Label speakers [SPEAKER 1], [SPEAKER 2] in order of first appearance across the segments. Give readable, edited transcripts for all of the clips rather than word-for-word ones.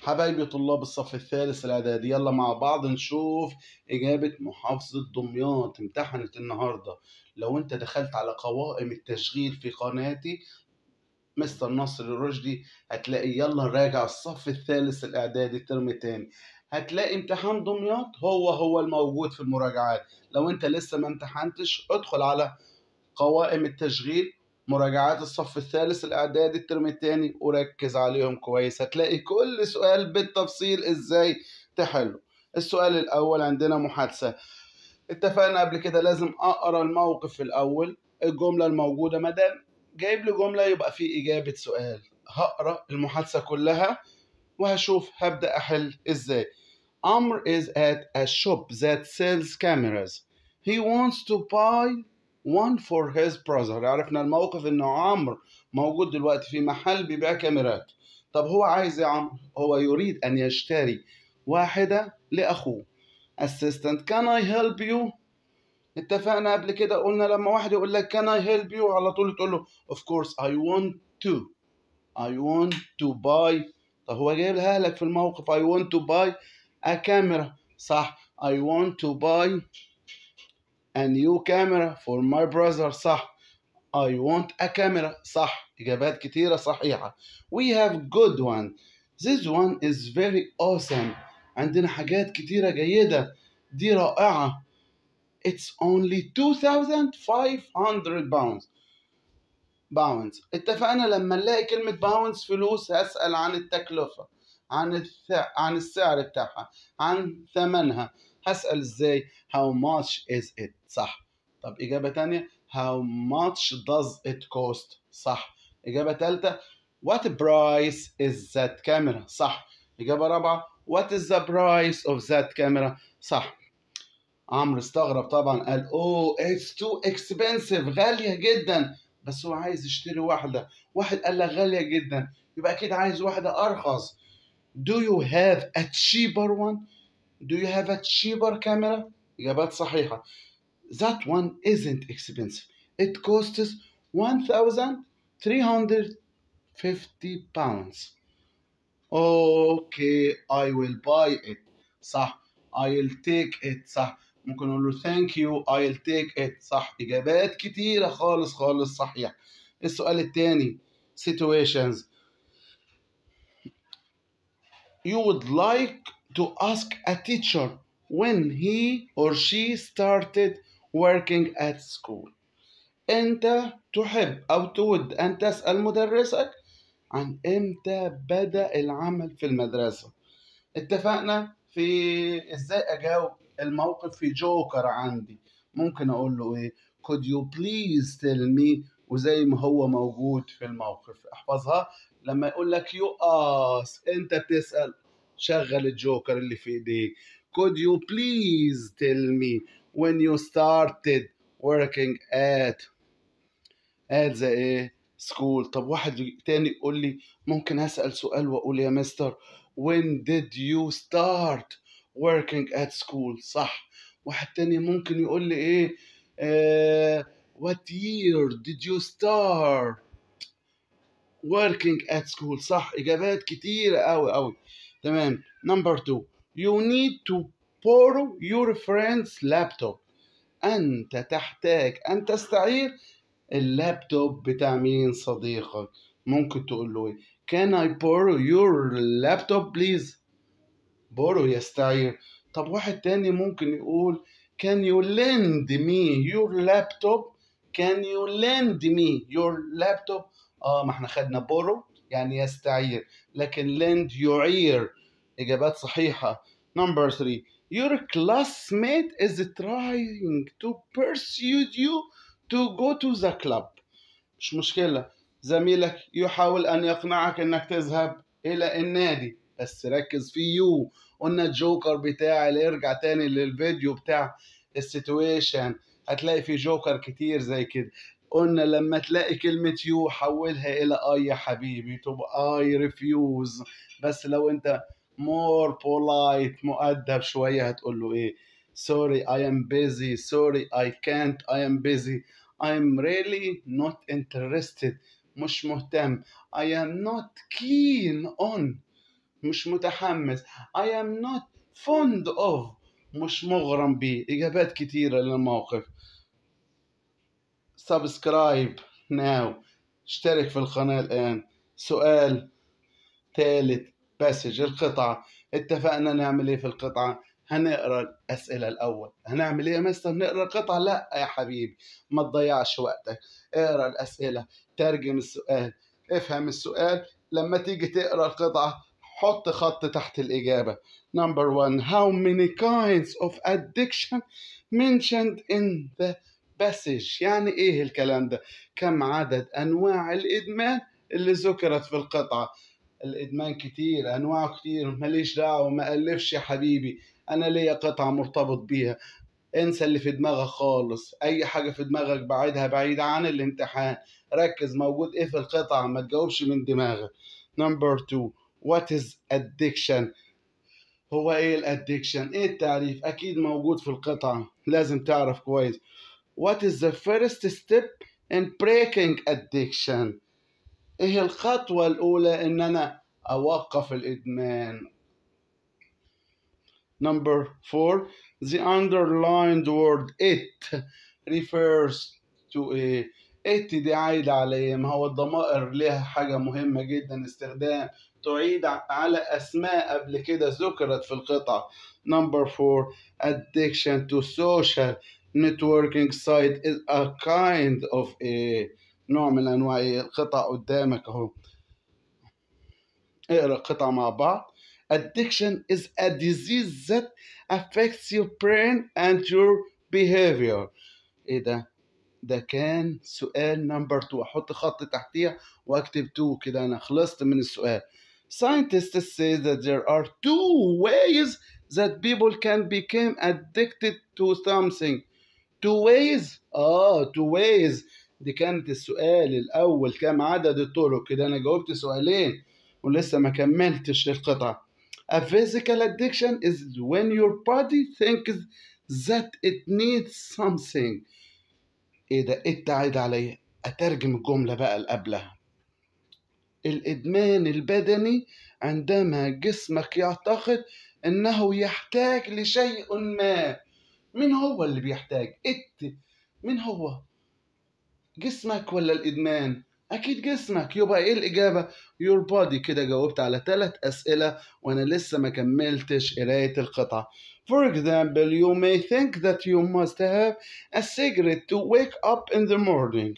[SPEAKER 1] حبايبي طلاب الصف الثالث الإعدادي، يلا مع بعض نشوف إجابة محافظة دمياط. امتحنت النهاردة. لو أنت دخلت على قوائم التشغيل في قناتي مستر نصر الرشدي هتلاقي يلا نراجع الصف الثالث الإعدادي الترم التاني. هتلاقي امتحان دمياط هو الموجود في المراجعات. لو أنت لسه ما امتحنتش ادخل على قوائم التشغيل مراجعات الصف الثالث الإعدادي الترم الثاني وركز عليهم كويس. هتلاقي كل سؤال بالتفصيل إزاي تحله. السؤال الأول عندنا محادثة. اتفقنا قبل كده لازم أقرأ الموقف الأول، الجملة الموجودة. ما دام جايب لي جملة يبقى في إجابة سؤال. هقرأ المحادثة كلها وهشوف هبدأ أحل إزاي. Amr is at a shop that sells cameras. He wants to buy one for his brother. عرفنا الموقف انه عمرو موجود دلوقتي في محل بيبيع كاميرات. طب هو عايز يا عمرو؟ هو يريد ان يشتري واحدة لاخوه. Assistant, can I help you? اتفقنا قبل كده قلنا لما واحد يقول لك can I help you على طول تقول له of course I want to buy. طب هو جايبها لك في الموقف I want to buy a camera. صح. I want to buy a new camera for my brother. صح. I want a camera. صح. إجابات كتيرة صحيحة. We have good one. This one is very awesome. عندنا حاجات كتيرة جيدة. دي رائعة. It's only 2,500 pounds. اتفقنا لما نلاقي كلمة باونز فلوس هسأل عن التكلفة، عن السعر بتاعها، عن ثمنها. هسأل ازاي؟ How much is it؟ صح. طب إجابة تانية How much does it cost؟ صح. إجابة تالتة What price is that camera؟ صح. إجابة رابعة What is the price of that camera؟ صح. عمرو استغرب طبعا قال Oh it's too expensive. غالية جدا. بس هو عايز يشتري واحدة. واحد قال لك غالية جدا يبقى أكيد عايز واحدة أرخص. Do you have a cheaper one؟ Do you have a cheaper camera؟ إجابات صحيحة. That one isn't expensive. It costs 1,350 pounds. Okay, I will buy it. صح. I'll take it. صح. ممكن نقول له thank you I'll take it. صح. إجابات كتيرة خالص صحيح. السؤال الثاني situations. You would like to ask a teacher when he or she started working at school. أنت تحب أو تود أن تسأل مدرسك عن إمتى بدأ العمل في المدرسة. اتفقنا في إزاي أجاوب الموقف في جوكر عندي. ممكن أقول له إيه could you please tell me وزي ما هو موجود في الموقف. احفظها. لما يقول لك you ask أنت بتسأل شغل الجوكر اللي في إيديك. could you please tell me when you started working at the إيه school. طب واحد تاني يقول لي ممكن أسأل سؤال وأقول يا مستر when did you start working at school. صح. واحد تاني ممكن يقول لي إيه what year did you start working at school. صح. إجابات كتيرة أوي. تمام. number 2 you need to borrow your friend's laptop. أنت تحتاج أن تستعير اللابتوب بتاع مين صديقك. ممكن تقول له إيه can I borrow your laptop please. borrow يستعير. طب واحد تاني ممكن يقول can you lend me your laptop. can you lend me your laptop. ما احنا خدنا borrow يعني يستعير لكن lend يعير. إجابات صحيحة. number 3 your classmate is trying to persuade you to go to the club. مش مشكلة. زميلك يحاول أن يقنعك أنك تذهب إلى النادي بس ركز في يو. قلنا الجوكر بتاعي اللي ارجع تاني للفيديو بتاع السيتويشن هتلاقي في جوكر كتير زي كده. قلنا لما تلاقي كلمة يو حولها إلى I يا حبيبي تبقى I refuse. بس لو أنت more polite مؤدب شوية هتقول له إيه sorry I am busy. sorry I can't. I am busy. I'm really not interested. مش مهتم. I am not keen on. مش متحمس. I am not fond of مش مغرم بيه. إجابات كتيرة للموقف. subscribe now اشترك في القناة الآن. سؤال ثالث باسج القطعة. اتفقنا نعمل ايه في القطعة؟ هنقرا الأسئلة الأول. هنعمل ايه يا مستر؟ نقرا القطعة؟ لا يا حبيبي، ما تضيعش وقتك. اقرا الأسئلة، ترجم السؤال، افهم السؤال. لما تيجي تقرا القطعة حط خط تحت الإجابة. Number 1. How many kinds of addiction mentioned in the passage؟ يعني ايه الكلام ده؟ كم عدد أنواع الإدمان اللي ذكرت في القطعة؟ الإدمان كتير، أنواعه كتير، ماليش دعوة، ما ألفش يا حبيبي، أنا ليا قطعة مرتبط بيها. انسى اللي في دماغك خالص، أي حاجة في دماغك بعيدها بعيد عن الامتحان. ركز موجود إيه في القطعة، ما تجاوبش من دماغك. Number 2. What is addiction؟ هو إيه الأدكشن؟ إيه التعريف؟ أكيد موجود في القطعة، لازم تعرف كويس. What is the first step in breaking addiction؟ ايه الخطوة الأولى إن أنا أوقف الإدمان؟ Number 4. The underlined word it refers to إيه؟ it دي عايدة على إيه؟ ما هو الضمائر لها حاجة مهمة جدا استخدام، تعيد على أسماء قبل كده ذكرت في القطعة. Number 4. Addiction to social networking site is a kind of إيه؟ نوع من أنواع إيه؟ القطع قدامك أهو. اقرا القطعة مع بعض. Addiction is a disease that affects your brain and your behavior. ايه ده؟ ده كان سؤال نمبر 2. احط خط تحتيها واكتب 2 كده انا خلصت من السؤال. Scientists say that there are 2 ways that people can become addicted to something. 2 ways؟ 2 ways. دي كانت السؤال الأول، كم عدد الطرق؟ كده أنا جاوبت سؤالين ولسه ما كملتش القطعة. A physical addiction is when your body thinks that it needs something. ايه ده؟ ايه التعايد عليا؟ اترجم الجملة بقى اللي قبلها. الادمان البدني عندما جسمك يعتقد انه يحتاج لشيء ما. مين هو اللي بيحتاج؟ مين هو؟ جسمك ولا الادمان؟ اكيد جسمك. يبقى ايه الاجابه؟ your body. كده جاوبت على 3 اسئله وانا لسه ما كملتش قرايه القطعه. For example, you may think that you must have a cigarette to wake up in the morning.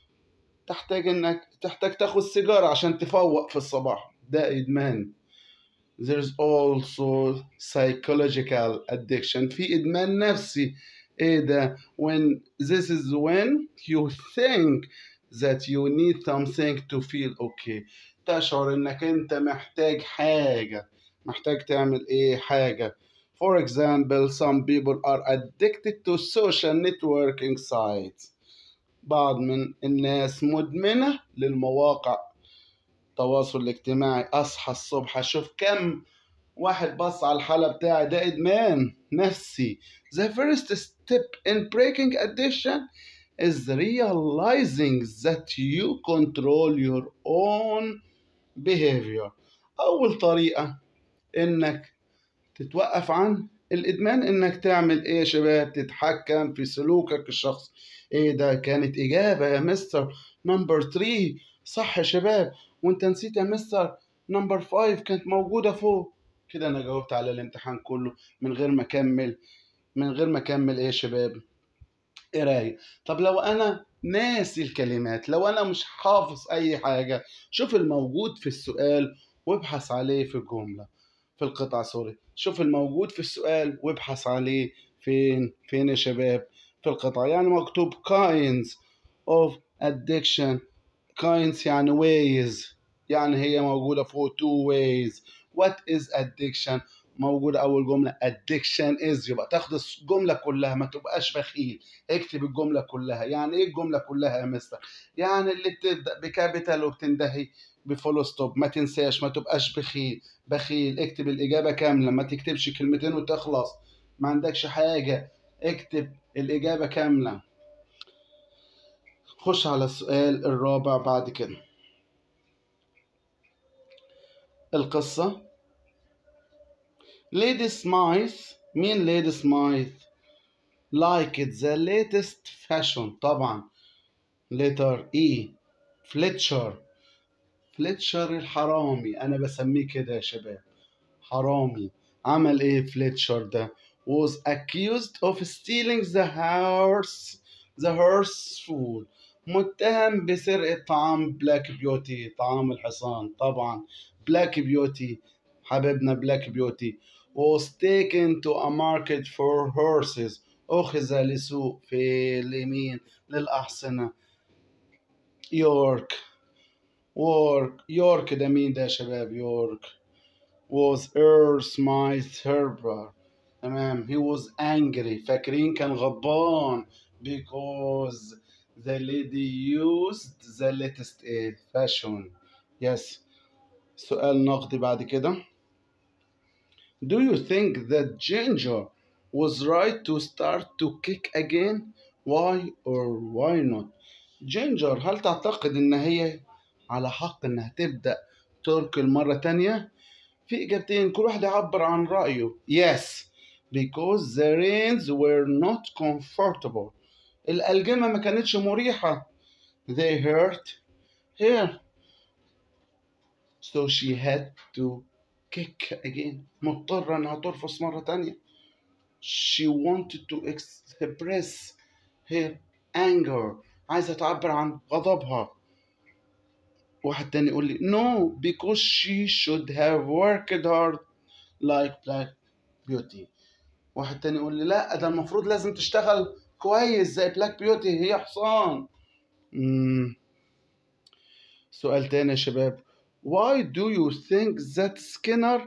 [SPEAKER 1] تحتاج تاخد سيجاره عشان تفوق في الصباح، ده ادمان. There's also psychological addiction. في ادمان نفسي. ايه ده؟ this is when you think that you need something to feel okay. تشعر انك انت محتاج حاجة، محتاج تعمل ايه حاجة. For example, some people are addicted to social networking sites. بعض من الناس مدمنة للمواقع التواصل الاجتماعي. اصحى الصبح اشوف كم واحد بص على الحالة بتاعي، ده إدمان نفسي. The first step in breaking addiction is realizing that you control your own behavior. أول طريقة إنك تتوقف عن الإدمان إنك تعمل إيه يا شباب؟ تتحكم في سلوكك الشخصي. إيه ده؟ كانت إجابة يا مستر نمبر 3 صح يا شباب، وأنت نسيت يا مستر نمبر 5 كانت موجودة فوق. كده أنا جاوبت على الامتحان كله من غير ما أكمل إيه يا شباب؟ قراية. طب لو أنا ناسي الكلمات، لو أنا مش حافظ أي حاجة، شوف الموجود في السؤال وابحث عليه في الجملة، في القطعة سوري. شوف الموجود في السؤال وابحث عليه فين يا شباب؟ في القطعة. يعني مكتوب kinds of addiction. kinds يعني ways، يعني هي موجودة فوق 2 ways. what is addiction؟ موجودة أول جملة addiction is، يبقى تاخد الجملة كلها، ما تبقاش بخيل، اكتب الجملة كلها. يعني إيه الجملة كلها يا مستر؟ يعني اللي بتبدأ بكابيتال وبتنتهي بفول ستوب. ما تنساش، ما تبقاش بخيل. اكتب الإجابة كاملة، ما تكتبش كلمتين وتخلص، ما عندكش حاجة، اكتب الإجابة كاملة. خش على السؤال الرابع بعد كده. القصة Lady Smith. مين Lady Smith؟ like the latest fashion طبعا. letter E. فليتشر. فليتشر الحرامي، أنا بسميه كده يا شباب، حرامي. عمل إيه فليتشر ده؟ was accused of stealing the horse food. متهم بسرقة طعام بلاك بيوتي، طعام الحصان طبعا. بلاك بيوتي حبيبنا بلاك بيوتي was taken to a market for horses. أخذ لسوق في اليمين للأحصنة. يورك ده مين ده يا شباب؟ يورك was Earl Smith Herbert. تمام. he was angry. فاكرين كان غضبان because the lady used the latest fashion. yes. سؤال نقدي بعد كده. Do you think that Ginger was right to start to kick again? Why or why not? جينجر هل تعتقد إن هي على حق إنها تبدأ تركل مرة تانية؟ في إجابتين، كل واحد يعبر عن رأيه. Yes, because the reins were not comfortable. الألجمة ما كانتش مريحة. They hurt her. So she had to kick again. مضطرة إنها ترفص مرة تانية. She wanted to express her anger. عايزة تعبر عن غضبها. واحد تاني يقول لي no because she should have worked hard like Black Beauty. واحد تاني يقول لي لا، ده المفروض لازم تشتغل كويس زي بلاك بيوتي، هي حصان. سؤال تاني يا شباب. Why do you think that Skinner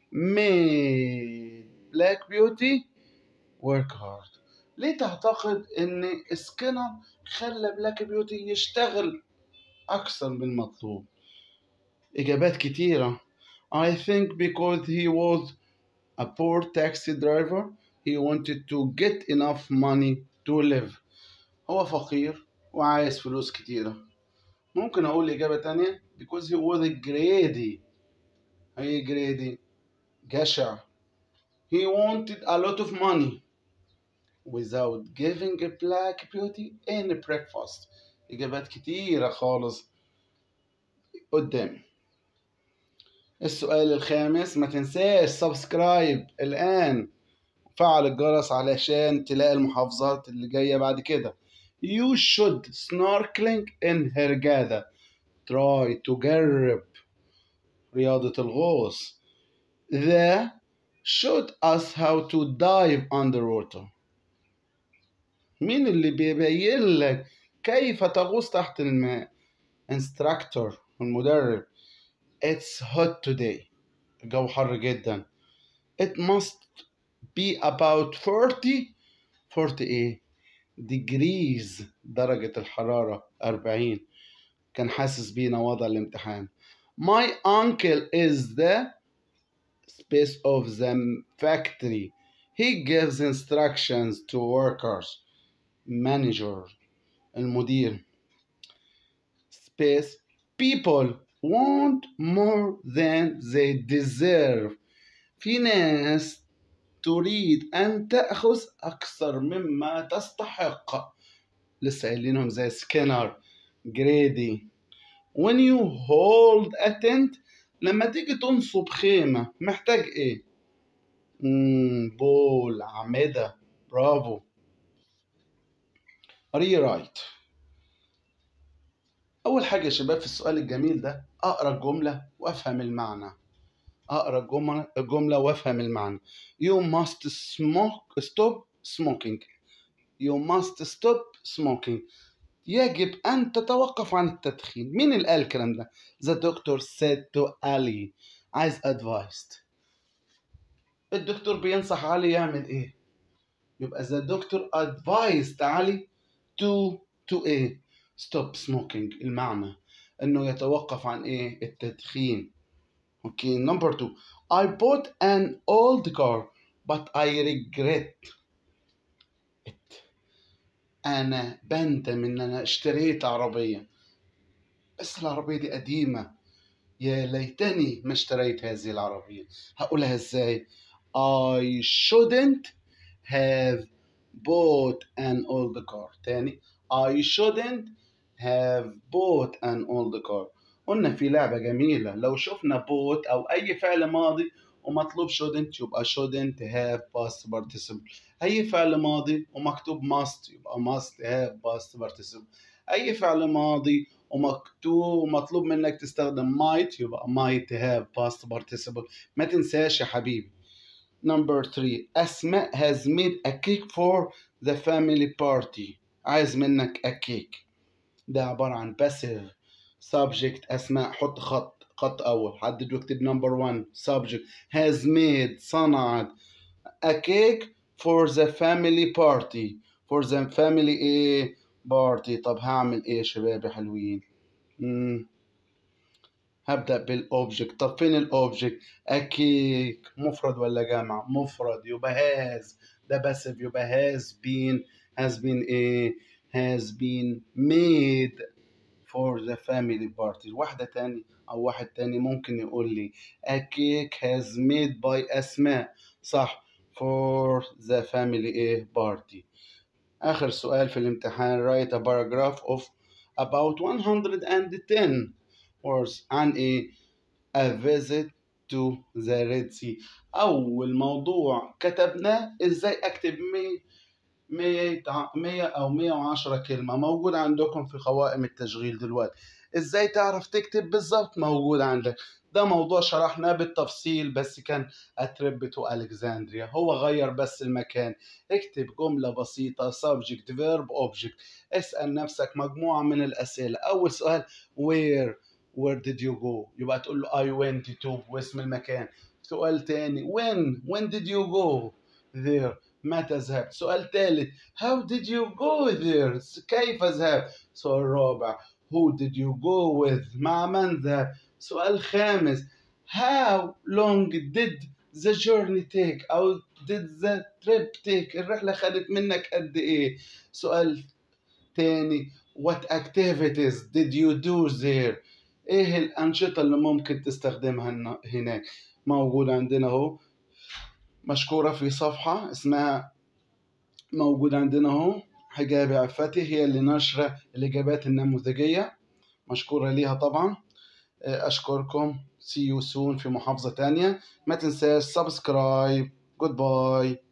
[SPEAKER 1] made Black Beauty work hard؟ ليه تعتقد ان سكينر خلى بلاك بيوتي يشتغل اكثر من المطلوب؟ اجابات كتيرة. I think because he was a poor taxi driver, he wanted to get enough money to live. هو فقير وعايز فلوس كتيرة. ممكن أقول إجابة تانية because he was greedy. هي greedy جشع. He wanted a lot of money without giving a Black Beauty any breakfast. إجابات كتيرة خالص قدامي. السؤال الخامس، ما تنساش سبسكرايب الآن، فعل الجرس علشان تلاقي المحافظات اللي جاية بعد كده. You should snorkeling in هرجادة. try تجرب رياضة الغوص. The showed us how to dive underwater. مين اللي بيبين لك كيف تغوص تحت الماء؟ instructor المدرب. It's hot today. الجو حر جدا. It must be about 40 degrees درجة الحرارة 40. كان حاسس بينا وضع الامتحان. My uncle is the space of the factory. He gives instructions to workers. Manager المدير. Space people want more than they deserve. في ناس تريد أن تأخذ أكثر مما تستحق. لسه قايلينهم زي سكينر جريدي. when you hold a tent لما تيجي تنصب خيمة محتاج ايه؟ بول، أعمدة. برافو. rewrite. أول حاجة يا شباب في السؤال الجميل ده أقرأ الجملة وأفهم المعنى. أقرأ الجملة وأفهم المعنى. You must stop smoking. You must stop smoking. يجب أن تتوقف عن التدخين. مين اللي قال الكلام ده؟ The doctor said to Ali. عايز advised. الدكتور بينصح علي يعمل إيه؟ يبقى the doctor advised علي to إيه؟ stop smoking. المعنى إنه يتوقف عن إيه؟ التدخين. Okay, number 2. I bought an old car but I regret it. أنا بندم إن أنا اشتريت عربية بس العربية دي قديمة، يا ليتني ما اشتريت هذه العربية. هقولها إزاي؟ I shouldn't have bought an old car. تاني I shouldn't have bought an old car. قلنا في لعبة جميلة، لو شفنا bought أو أي فعل ماضي ومطلوب shouldn't يبقى shouldn't have past participle. أي فعل ماضي ومكتوب must يبقى must have past participle. أي فعل ماضي ومطلوب منك تستخدم might يبقى might have past participle. ما تنساش يا حبيبي. Number 3 أسماء has made a cake for the family party. عايز منك a cake، ده عبارة عن passive subject. أسماء حط خط أول، حدد واكتب number 1 subject has made صنعت a cake for the family party. for the family إيه party. طب هعمل إيه يا شباب يا حلوين؟ هبدأ بالأوبجكت. طب فين الأوبجكت؟ أكيك مفرد ولا جمع؟ مفرد، يبقى هاز ده باسف، يبقى has been إيه؟ has been made for the family party. واحدة تاني أو واحد تاني ممكن يقول لي a cake has made by أسماء، صح، for the family إيه party. آخر سؤال في الامتحان write a paragraph of about 110 words عن إيه؟ a visit to the Red Sea. أول موضوع كتبناه إزاي أكتب 100 أو 110 كلمة، موجود عندكم في قوائم التشغيل دلوقتي. إزاي تعرف تكتب بالظبط؟ موجود عندك. ده موضوع شرحناه بالتفصيل، بس كان أترب تو ألكسندريا، هو غير بس المكان. اكتب جملة بسيطة subject verb object. اسأل نفسك مجموعة من الأسئلة. أول سؤال where did you go؟ يبقى تقول له I went to واسم المكان. سؤال تاني when did you go there؟ متى ذهبت؟ سؤال ثالث how did you go there؟ كيف ذهبت؟ سؤال رابع who did you go with؟ مع من ذهبت؟ سؤال خامس how long did the journey take أو did the trip take؟ الرحلة خدت منك قد إيه؟ سؤال تاني what activities did you do there؟ إيه الأنشطة اللي ممكن تستخدمها هناك؟ موجود عندنا أهو، مشكورة في صفحة اسمها، موجود عندنا أهو، حجاب عفتي هي اللي نشرة الإجابات النموذجية، مشكورة ليها طبعا. أشكركم. see you soon في محافظة تانية. ما تنساش سبسكرايب. جود باي.